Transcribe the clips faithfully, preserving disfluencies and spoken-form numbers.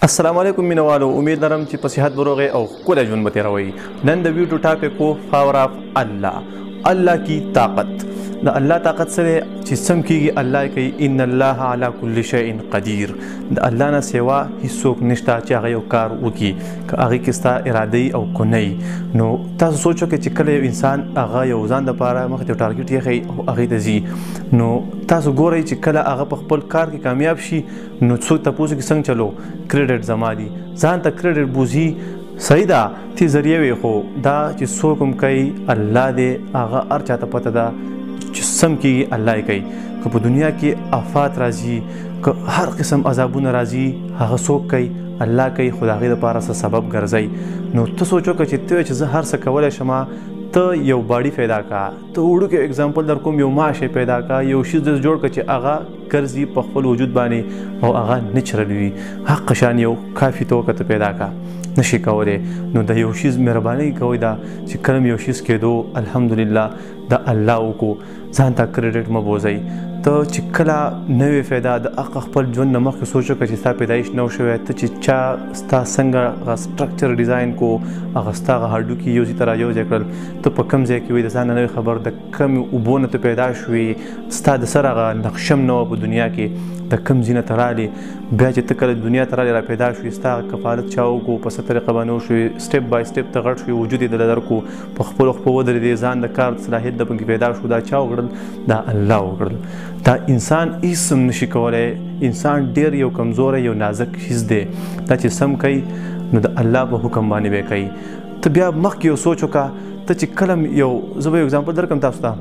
السلام علیکم مینوالو، امید لرم چې په صحت بروغې او ښکلی ژوند به تېروئ. نن د ویډیو ټاپک و پاور آف الله، الله کی طاقت. د الله طاقت سره چې سم کیږي الله کوي. ان الله علی کل شیء قدیر. د الله نه سوا هیڅوک نشته چې هغه یو کار وکړي، که هغې کې ستا اراده او که نه. نو تاسو سوچ وکړئ چې کله یو انسان هغه یو ځان دپاره مخې ته ټارګټ ایښی او هغې ته ځي، نو تاسو ګورئ چې کله هغه په خپل کار کې کامیاب شي نو څوک تپوس کوي څنګه چلو کریډټ زما دی، ځان ته کریډټ بوزي. صحیح ده تی ذریعه وي، خو دا چې څوک هم کوي الله دی، هغه هر چاته پته ده چې سم کېږي الله یې کوي. که په دنیا کې آفات راځي، که هر قسم عذابونه راځي، هغه څوک کوي الله کوي، خو د هغې دپاره څه سبب ګرځئ. نو ته سوچ وکړه چې ته چې زه هر څه کولی شم، ته یو باډي پیدا کا، ته وړوکی اگزامپل در کوم، یو ماشه پیدا کا، یو شیز داسې جوړ کړه چې هغه ګرځي په خپل وجود باندې او هغه نیچرل وي، حق شان یو کافي ته وکړه ته پیدا کا، نشي کولی. نو د یو شیز مهرباني کوئ دا چې کله یو شیز کېدو الحمدلله د الله وکړو، ځان ته کریډټ مه بوزئ. ته چې کله نوې فایده د حق خپل ژوند نه مخکې سوچ وکړه چې ستا پیدایش نه و شوی، ته چې چا ستا څنګه هغه سټرکچر ډیزاین کو، هغه ستا هغه هډوکي یو ځای ته رایوځای کړل، ته په کوم ځای کې وې، د ځان نه نوې خبر، د کومې اوبو نه ته پیدا شوې، ستا د سر هغه نقشه هم نه وه په دنیا کې، د کوم ځای نه ته رالې، بیا چې ته کله دنیا ته رالې را پیدا شوې، ستا کفالت چا وکړو، په څه طریقه باندې وشوې، سټپ بای سټپ ته غټ شوې، وجود یې دله درکړو، په خپلو خپلو ودرېدې، ځان د کار صلاحیت د پکې پیدا شو. دا چا وکړل؟ دا الله وکړل. دا انسان هیڅ هم نشي کولی. انسان ډېر یو کمزوری یو نازک شیز دی، دا چې سم کوي نو د الله په حکم باندې به کوي. ته بیا مخکې یو سوچ وکړه، ته چې کله یو زه به یو اگزامپل درکړم تاسو ته،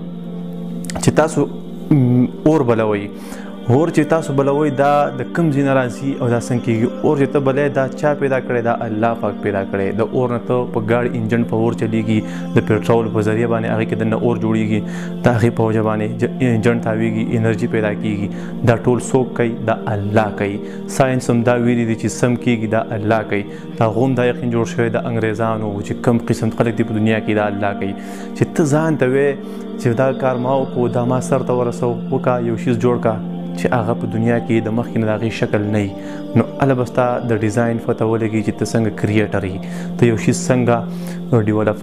چې تاسو اور بلوئ، اور چې تاسو بلوئ دا د کوم ځای نه راځي او دا څنګه کېږي؟ اور چې ته بلئ دا چا پیدا کړی؟ دا الله پاک پیدا کړی. د اور نه ته په ګاډي انجن په اور چلیږي، د پټرول په ذریعه باندې هغې کې دننه اور جوړیږي، د هغې په وجه باندې انجن تاویږي، انرژي پیدا کېږي. دا ټول څوک کوي؟ دا الله کوي. ساینس هم دا ویلي دي چې سم کېږي دا الله کوي. دا غوم دا یقین جوړ شوی د انګریزانو چې کوم قسم خلک دي په دنیا کې دا الله کوي. چې ته ځان ته وې چې دا کار ما وکړو، دا ما سر ته ورسو، وکړه یو شیز جوړ کړه چې هغه په دنیا کې د مخکې نه د هغې شکل نه وي، نو هله به ستا د ډیزاین پته ولګي چې ته څنګه کریټر یې، ته یو شیز څنګه ډیولپ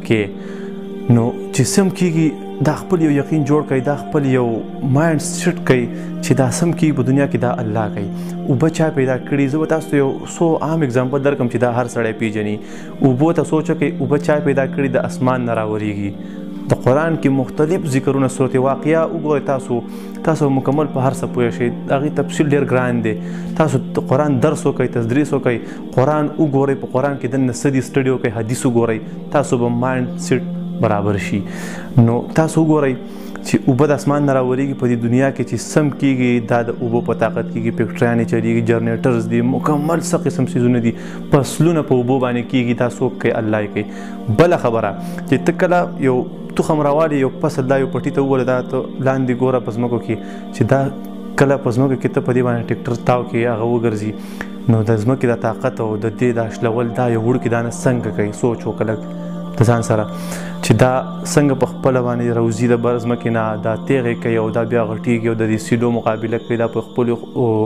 کې. نو چې سم کېږي دا خپل یو یقین جوړ کړئ، دا خپل یو مایند سیټ کړئ چې دا سم کېږي په دنیا کې دا الله کوي. اوبه چا پیدا کړي؟ زه به تاسو ته یو څو عام اگزامپل درکړم چې دا هر سړی پیژني. اوبو ته سوچ وکړئ، اوبه چا پیدا کړي؟ د اسمان نه راورېږي. د قرآن کې مختلف ذکرونه، صورت واقعه وګورئ، تاسو تاسو مکمل په هر څه پوه شئ. د هغې تفصیل ډېر ګران دی. تاسو د قرآن درس وکئ، تدریس وکئ، قرآن وګورئ، په قرآن کې دننه څه دي سټډي وکئ، حدیث وګورئ، تاسو به مایند سیټ برابر شي. نو تاسو وګورئ چې اوبه د اسمان نه راورېږي په دې دنیا کې چې سم کېږي، دا د اوبو په طاقت کېږي، فیکټریانې چلېږي، جنریټرز دي، مکمل څه قسم څیزونه دي، فصلونه په اوبو باندې کېږي. دا څوک کوي؟ الله یې کوي. بله خبره چې ته کله یو تخم راوالې، یو فصل دا یو پټي ته ووله، دا ته لاندې ګوره په ځمکو کې چې دا کله په ځمکو کې ته په دې باندې ټکټر تاو کې هغه وګرځي، نو د ځمکې دا طاقت او د دې دا شلول دا یو وړوکې دانه څنګه کوي؟ سوچ وکړه د ځان سره چې دا څنګه په خپله باندې روزي د بر ځمکې نه دا تیغې کوي او دا بیا غټېږي او د دې سیلو مقابله کوي، دا په خپلو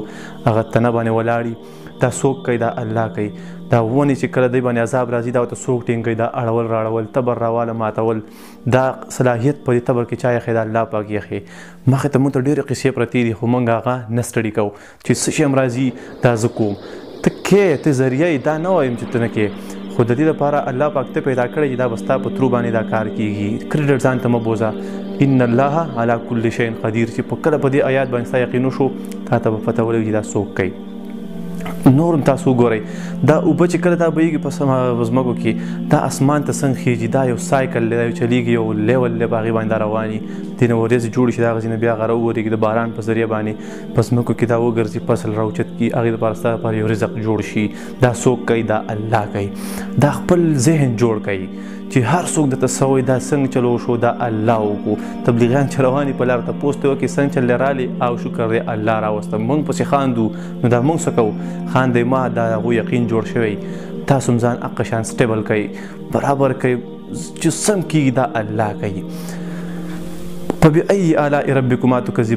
هغه تنه باندې ولاړي. دا څوک کوي؟ دا الله کوي. دا ونې چې کله دی باندې عذاب راځي دا ورته څوک ټینګوي؟ دا اړول راړول، تبر راواله ماتول، دا صلاحیت په دې تبر کې چا یخی؟ دا الله پاک یخی. مخې ته موږ ته ډېرې قصې پرتې دي، خو موږ هغه نه سټډي کوو چې څه شی هم راځي دا زه کوم. ته کې ته ذریعه یې، دا نه وایم چې ته نه کې، خو د دې لپاره الله پاک ته پیدا کړی چې دا به ستا په ترو باندې دا کار کېږي. کریډټ ځان ته مه بوزه. ان الله علی کل شیء قدیر، چې په کله په دې آیات باندې ستا یقین وشو، تا ته به پته ولګي چې دا څوک کوي. نور هم تاسو وګورئ، دا اوبه چې کله دا بهیږي په ځمکو کې، دا اسمان ته څنګه خیږي، دا یو سایکل دی، یو چلیږي، یو لیول دی، په هغې باندې دا رواني، دې نه ورېځې جوړې شي، د هغه ځای نه بیا هغه راوورېږي د باران په ذریعه باندې په ځمکو کې دا وګرځي، فصل راوچت کړي، هغې دپاره ستا لپاره یو رزق جوړ شي. دا څوک کوي؟ دا الله کوي. دا خپل ذهن جوړ کوي چې هر څوک درته څه وایي دا څنګه چلو شو، دا الله وکړو. تبلیغیان چې روان دي په لاره ته پوسټ وکړي څنګه چلې رالې او شکر دی الله راوسته، موږ پسې خاندو، نو دا موږ څه کوو؟ خاندئ ما، دا هغو یقین جوړ شوی. تاسو هم ځان حق شان سټیبل کوئ، برابر کوئ، چې سم کېږي دا الله کوي. فبأي آلاء ربکما تکذبان.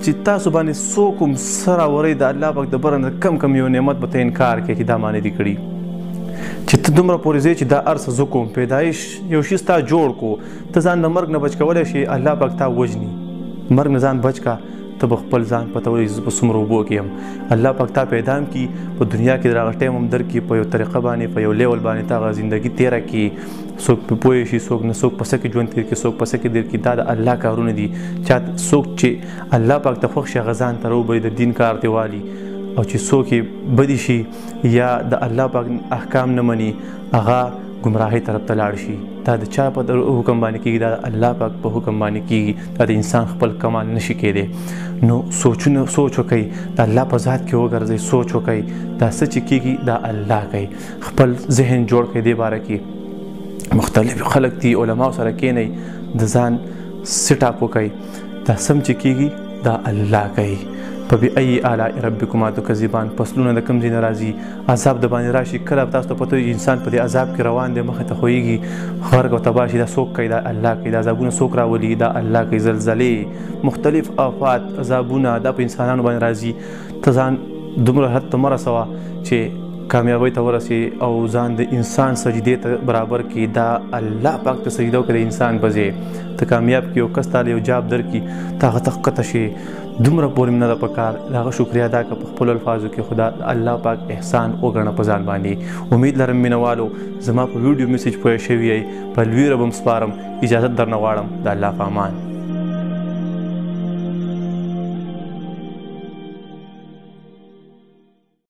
چې تاسو باندې څوک هم څه راوری د الله پاک د بره نه کم کم یو نعمت به ته انکار کوې چې دا ما نه دي کړي چې ته دومره پورې ځې چې دا هر څه زه کوم پیدایش یو شي ستا جوړ کو ته ځان د مرګ نه بچ کولی شي الله پاک تا وژني مرګ نه ځان بچ کا ته به خپل ځان پته ولري زه په څومره اوبو کې یم الله پاک تا پیدا هم کړي په دنیا کې د هغه ټایم هم درکړي په یو طریقه باندې په یو لیول باندې تا هغه زندګي تېره کړي څوک پرې پوه شي څوک نه څوک په څه کې ژوند تېر کړي څوک په څه کې تېر کړي دا د الله کارونه دي چا څوک چې الله پاک ته خوښ شي هغه ځان ته راوبلي د دین کار ته والي او چې څوک یې بدي شي یا د الله پاک احکام نه مني هغه ګمراهۍ طرف ته لاړ شي دا د چا په حکم باندې کېږي دا د الله پاک په حکم باندې کېږي دا د انسان خپل کمال نشي کېدی نو سوچونه سوچ وکئ د الله په ذات کې وګرځئ سوچ وکئ دا څه چې کېږي دا الله کوي خپل ذهن جوړ کړئ دې باره کې مختلف خلک دي علماو سره کښېنئ د ځان سټ اپ وکئ دا سم چې کېږي دا الله کوي فبأي آلاء ربكما تكذبان فصلونه د کوم ځای نه راځي عذاب د باندې راشي کله تاسو ته پته وي انسان په دې عذاب کې روان دی مخې ته خویږي غرق او تباه شي دا څوک کوي دا الله کوي دا عذابونه څوک راولي دا الله کوي زلزلې مختلف آفات عذابونه دا په انسانانو باندې راځي ته ځان دومره حد ته مه رسوه چې کامیابۍ ته ورسي او ځان د انسان سجدې ته برابر کړي دا الله پاک ته سجده وکړي انسان په ځای ته کامیاب کړي او کس تاله یو جاب درکړي ته هغه ته ښکته شي دومره پورې مینه ده پکار د هغه شکریا ادا کړه په خپلو الفاظو کې خدا الله پاک احسان وګڼه په ځان باندې امید لرم مینهوالو زما په ویډیو میسج پوه شوي یئ په لوی رب هم سپارم اجازت درنه غواړم د الله په امان